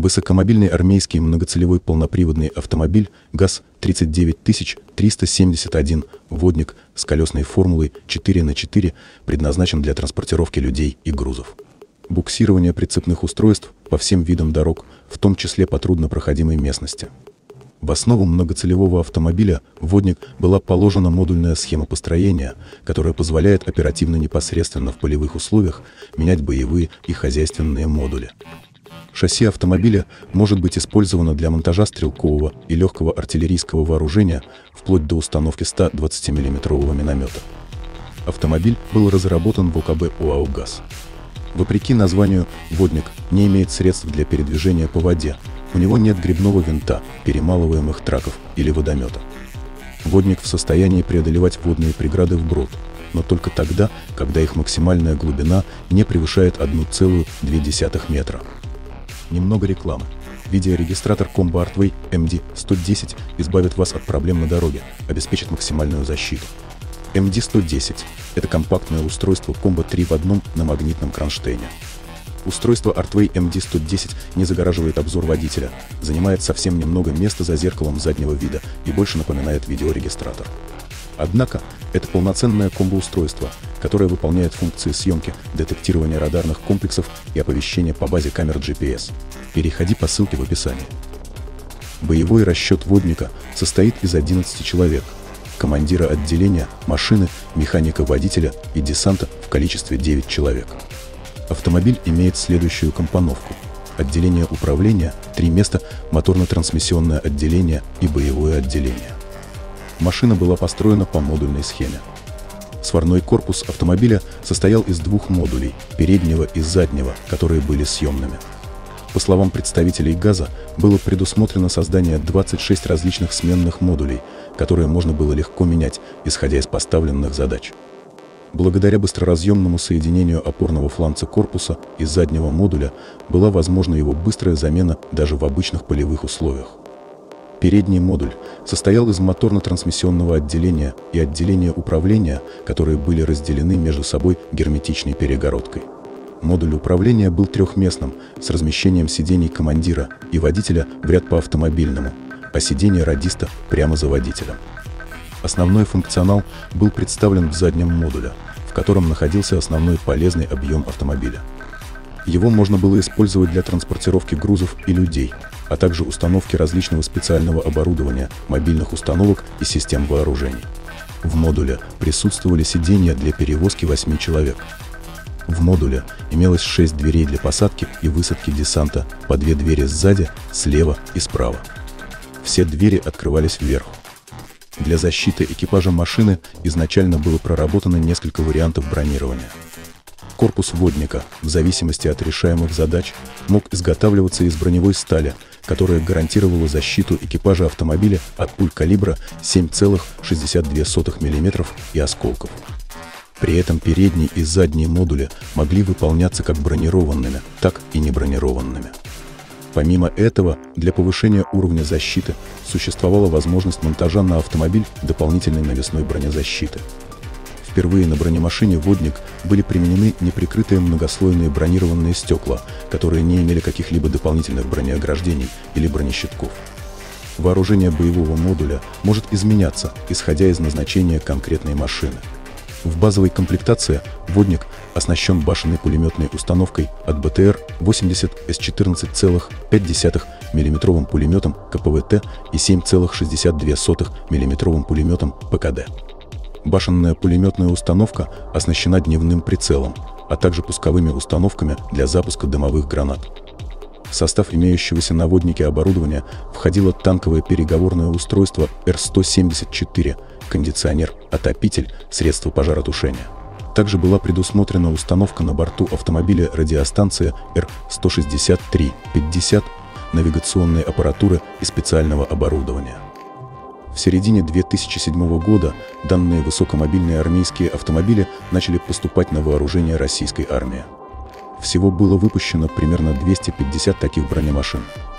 Высокомобильный армейский многоцелевой полноприводный автомобиль ГАЗ-39371 «Водник» с колесной формулой 4х4 предназначен для транспортировки людей и грузов. Буксирование прицепных устройств по всем видам дорог, в том числе по труднопроходимой местности. В основу многоцелевого автомобиля «Водник» была положена модульная схема построения, которая позволяет оперативно непосредственно в полевых условиях менять боевые и хозяйственные модули. Шасси автомобиля может быть использовано для монтажа стрелкового и легкого артиллерийского вооружения вплоть до установки 120 мм миномета. Автомобиль был разработан в ОКБ ОАО «ГАЗ». Вопреки названию, «Водник» не имеет средств для передвижения по воде. У него нет гребного винта, перемалываемых траков или водомета. «Водник» в состоянии преодолевать водные преграды вброд, но только тогда, когда их максимальная глубина не превышает 1,2 метра. Немного рекламы. Видеорегистратор Combo Artway MD-110 избавит вас от проблем на дороге, обеспечит максимальную защиту. MD-110 – это компактное устройство Combo 3 в одном на магнитном кронштейне. Устройство Artway MD-110 не загораживает обзор водителя, занимает совсем немного места за зеркалом заднего вида и больше напоминает видеорегистратор. Однако, это полноценное комбо-устройство, которое выполняет функции съемки, детектирования радарных комплексов и оповещения по базе камер GPS. Переходи по ссылке в описании. Боевой расчет «Водника» состоит из 11 человек: командира отделения, машины, механика-водителя и десанта в количестве 9 человек. Автомобиль имеет следующую компоновку: отделение управления, 3 места, моторно-трансмиссионное отделение и боевое отделение. Машина была построена по модульной схеме. Сварной корпус автомобиля состоял из 2 модулей, переднего и заднего, которые были съемными. По словам представителей ГАЗа, было предусмотрено создание 26 различных сменных модулей, которые можно было легко менять, исходя из поставленных задач. Благодаря быстроразъемному соединению опорного фланца корпуса и заднего модуля была возможна его быстрая замена даже в обычных полевых условиях. Передний модуль состоял из моторно-трансмиссионного отделения и отделения управления, которые были разделены между собой герметичной перегородкой. Модуль управления был трехместным, с размещением сидений командира и водителя в ряд по автомобильному, а сиденье радиста прямо за водителем. Основной функционал был представлен в заднем модуле, в котором находился основной полезный объем автомобиля. Его можно было использовать для транспортировки грузов и людей, а также установки различного специального оборудования, мобильных установок и систем вооружений. В модуле присутствовали сиденья для перевозки 8 человек. В модуле имелось 6 дверей для посадки и высадки десанта, по 2 двери сзади, слева и справа. Все двери открывались вверх. Для защиты экипажа машины изначально было проработано несколько вариантов бронирования. Корпус «Водника», в зависимости от решаемых задач, мог изготавливаться из броневой стали, которая гарантировала защиту экипажа автомобиля от пуль калибра 7,62 мм и осколков. При этом передние и задние модули могли выполняться как бронированными, так и небронированными. Помимо этого, для повышения уровня защиты существовала возможность монтажа на автомобиль дополнительной навесной бронезащиты. Впервые на бронемашине «Водник» были применены неприкрытые многослойные бронированные стекла, которые не имели каких-либо дополнительных бронеограждений или бронещитков. Вооружение боевого модуля может изменяться, исходя из назначения конкретной машины. В базовой комплектации «Водник» оснащен башенной пулеметной установкой от БТР-80 с 14,5 мм пулеметом КПВТ и 7,62 мм пулеметом ПКД. Башенная пулеметная установка оснащена дневным прицелом, а также пусковыми установками для запуска дымовых гранат. В состав имеющегося на «Воднике» оборудования входило танковое переговорное устройство Р-174, кондиционер, отопитель, средства пожаротушения. Также была предусмотрена установка на борту автомобиля радиостанции Р-163-50, навигационной аппаратуры и специального оборудования. В середине 2007 года данные высокомобильные армейские автомобили начали поступать на вооружение российской армии. Всего было выпущено примерно 250 таких бронемашин.